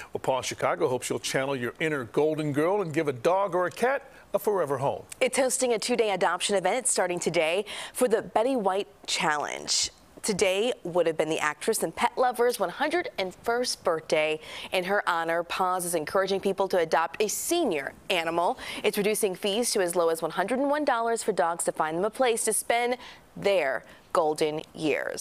Well, PAWS Chicago hopes you'll channel your inner golden girl and give a dog or a cat a forever home. It's hosting a 2-day adoption event starting today for the Betty White Challenge. Today would have been the actress and pet lover's 101st birthday. In her honor, PAWS is encouraging people to adopt a senior animal. It's reducing fees to as low as $101 for dogs to find them a place to spend their golden years.